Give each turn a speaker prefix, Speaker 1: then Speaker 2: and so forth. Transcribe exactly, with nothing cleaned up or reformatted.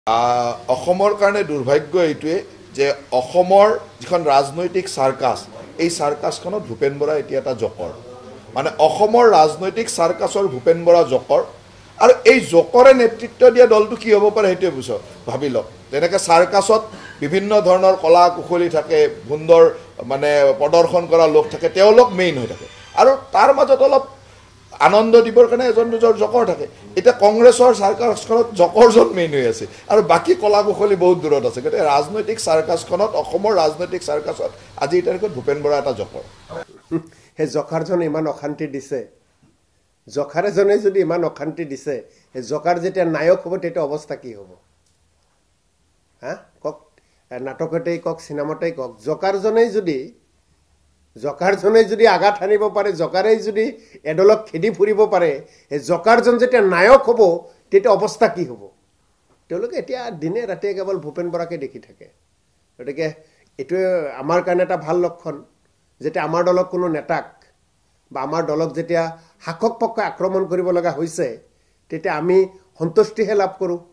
Speaker 1: অসমৰ কাৰণে দুৰ্ভাগ্য এইটোৱে যে অসমৰ যিখন ৰাজনৈতিক চাৰ্কাছ এই চাৰ্কাছখনত ভূপেন বৰা এতিয়া এটা জকৰ মানে অসমৰ ৰাজনৈতিক চাৰ্কাছৰ ভূপেন বৰা জকৰ আৰু এই জকৰে নেতৃত্ব দিয়া দলটো কি হ'ব পাৰে সেইটোৱে বুঝ ভাবি লওক যেনেকৈ চাৰ্কাছত বিভিন্ন ধৰণৰ কলা কুশলী থাকে সুন্দৰ মানে প্ৰদৰ্শন কৰা লোক থাকে তেওঁলোক মেইন হৈ থাকে আৰু তাৰ মাজত অলপ আনন্দ দিবৰ কাৰণে এজন দুজন জকৰ থাকে এটা কংগ্ৰেছৰ চাৰ্কাছখনত জকৰজন মেইন হৈ আছে আৰু বাকী কলা কুশলী বহুত দূৰত আছে গতিকে ৰাজনৈতিক চাৰ্কাছখনত অসমৰ ৰাজনৈতিক চাৰ্কাছত আজিৰ তাৰিখত ভূপেন বৰা এটা জকৰ
Speaker 2: সেই জকাৰজনে ইমান অশান্তি দিছে জকাৰজনে যদি ইমান অশান্তি দিছে সেই জকাৰ যেতিয়া নায়ক হ'ব তেতিয়া অৱস্থা কি হ'ব হা কক নাটকতেই কক চিনেমাতেই কক জকাৰজনেই যদি জকাৰজনে যদি আঘাত আনিব পাৰে জকাৰেই যদি এডলক খেদি ফুৰিব পাৰে এই জকাৰজন যেতিয়া নায়ক হ'ব তেতিয়া অৱস্থা কি হ'ব তেওঁলোকে এতিয়া দিনে ৰাতিয়ে কেৱল ভূপেন বৰাকে দেখি থাকে গতিকে এইটোৱে আমাৰ কাৰণে এটা ভাল লক্ষণ যেতিয়া আমাৰ দলক কোনো নেতাক বা আমাৰ দলক যেতিয়া শাসক পক্ষই আক্ৰমণ কৰিব লগা হৈছে তেতিয়া আমি সন্তুষ্টিহে লাভ কৰোঁ